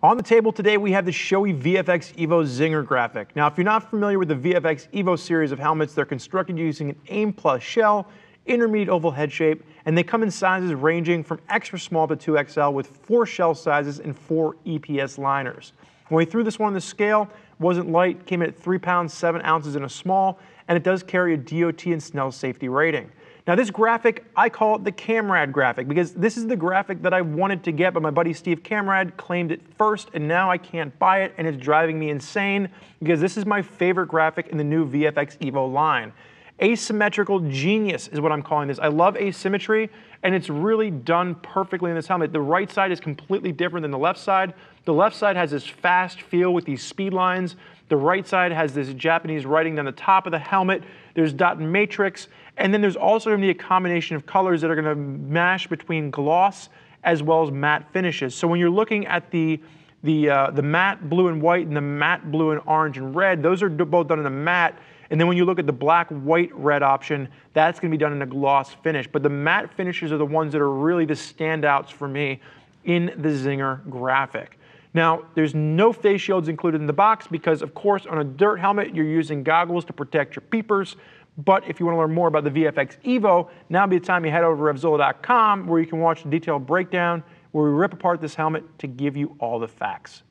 On the table today, we have the Shoei VFX-EVO Zinger graphic. Now, if you're not familiar with the VFX-EVO series of helmets, they're constructed using an AIM Plus shell, intermediate oval head shape, and they come in sizes ranging from extra small to 2XL with 4 shell sizes and 4 EPS liners. When we threw this one on the scale, it wasn't light, came in at 3 pounds, 7 ounces in a small, and it does carry a DOT and Snell safety rating. Now this graphic, I call it the Camrad graphic because this is the graphic that I wanted to get, but my buddy Steve Camrad claimed it first, and now I can't buy it, and it's driving me insane because this is my favorite graphic in the new VFX-EVO line. Asymmetrical genius is what I'm calling this. I love asymmetry, and it's really done perfectly in this helmet. The right side is completely different than the left side. The left side has this fast feel with these speed lines. The right side has this Japanese writing down the top of the helmet. There's dot and matrix, and then there's also going to be a combination of colors that are going to mash between gloss as well as matte finishes. So when you're looking at the matte blue and white and the matte blue and orange and red, those are both done in a matte. And then when you look at the black, white, red option, that's going to be done in a gloss finish. But the matte finishes are the ones that are really the standouts for me in the Zinger graphic. Now, there's no face shields included in the box because, of course, on a dirt helmet, you're using goggles to protect your peepers. But if you want to learn more about the VFX-EVO, now would be the time you head over to RevZilla.com where you can watch the detailed breakdown where we rip apart this helmet to give you all the facts.